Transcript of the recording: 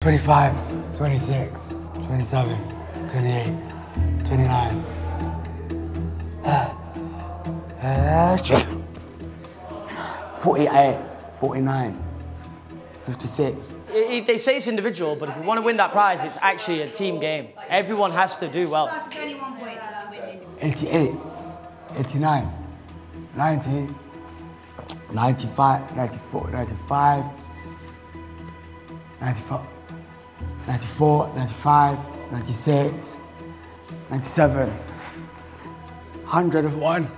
25, 26, 27, 28, 29. 48, 49, 56. They say it's individual, but if you want to win that prize, it's actually a team game. Everyone has to do well. 88, 89, 90, 95, 94, 95, 94, 94, 95, 96, 97, 101.